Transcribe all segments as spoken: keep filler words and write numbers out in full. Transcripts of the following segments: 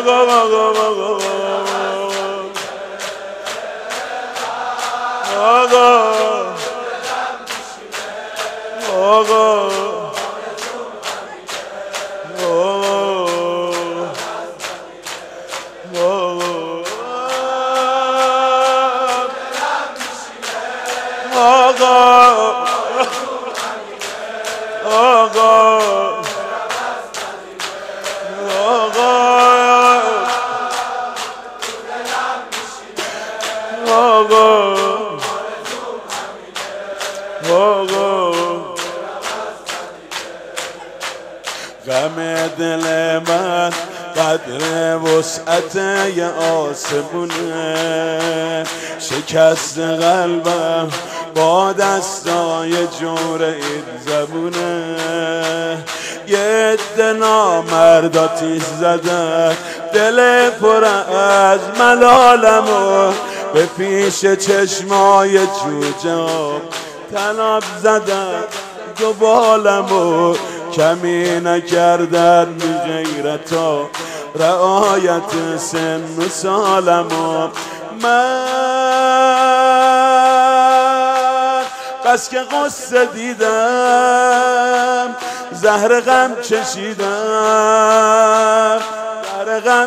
غم دل من قدر وسعت یه آسمونه، شکست قلبم با دستای جور این زبونه. یه عده نامردا تیز زدن دل پر از ملالمو، به پیش چشمای جوجه طناب زدن دو بالمو. کمی نکردن غیرتا رعایت سن و سالمو. من بس که قصه دیدم زهر غم چشیدم، زهر غم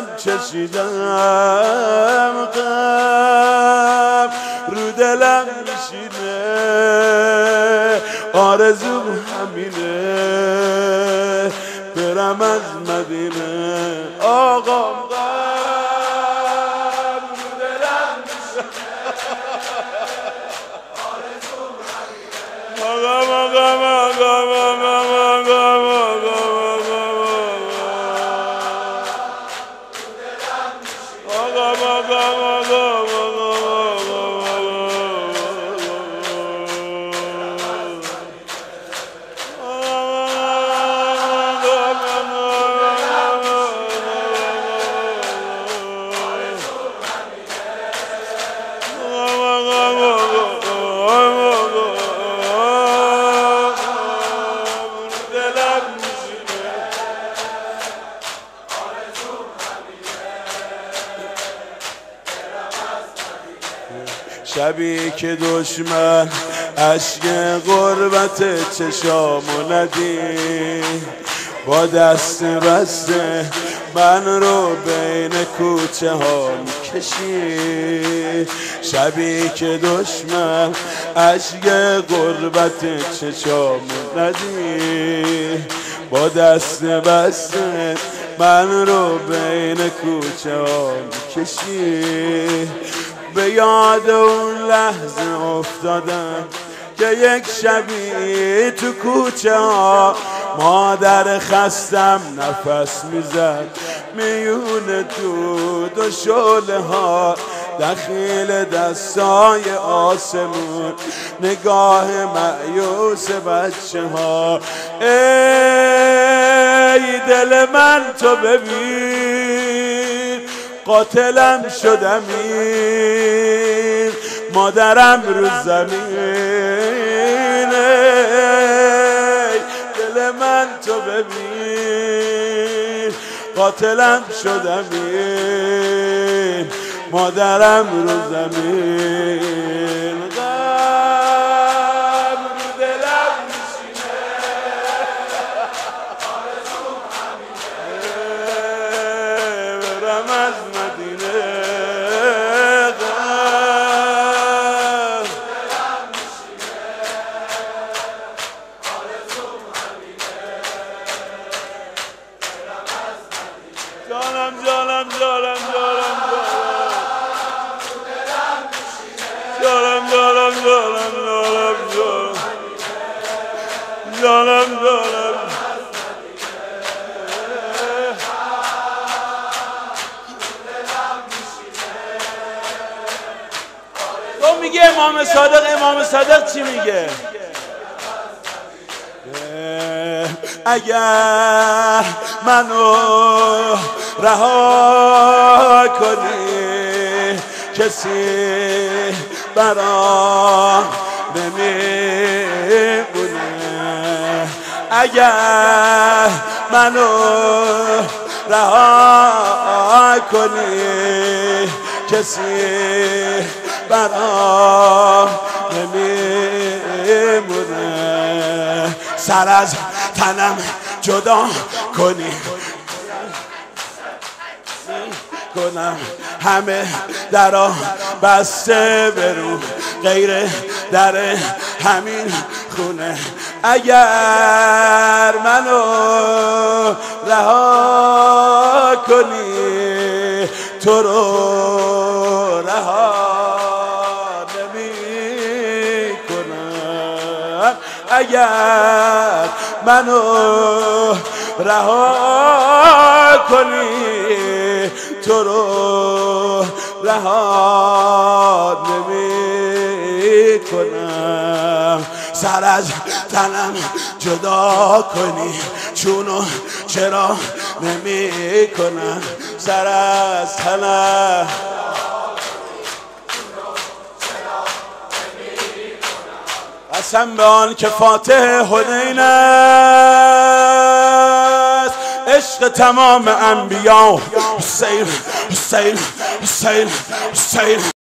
چشیدم، غم رو دلم میشینه، آرزو همینه برم از مدینه. آقا غم رو دلم میشینه، آرزو همینه. آقا آقا آقا شبی که دشمن اشک غربت چشامو ندید، با دست بسته من رو بین کوچه ها میکشید. شبی که دشمن اشک غربت چشامو ندید، با دست بسته من رو بین کوچه ها میکشید. به یاد اون لحظه افتادم که یک شبی تو کوچه ها مادر خستم نفس میزد میون دود و شعله ها، دخیل دستای آسمون نگاه مایوس بچه ها. ای دل من تو ببین قاتلم شدمین، مادرم رو زمین. ای دل من تو ببین قاتلم شدمین، مادرم رو زمین. غم رو دلم میشینه، آرزوم همینه برم از مدینه. غم دلم میشینه، آرزوم همینه برم از مدینه. جانم جانم جانم جانم جانم جانم جانم جانم جانم جانم تو میگه امام صادق، امام صادق چی میگه؟ اگر منو رها کنی کسی برام نمیمونه. اگر منو رها کنی کسی برام نمیمونه سر از تنم جدا کنی کنم همه درا بسته برو غیر در همین خونه اگر منو رها کنی تو رو رها نمی کنم اگر منو رها کنی تو رو رها نمی کنم سر از تنم جدا کنی چونو چرا نمی کنم سر از تنم قسم به آن که فاتح حنین است عشق تمام انبیا حسین حسین حسین حسین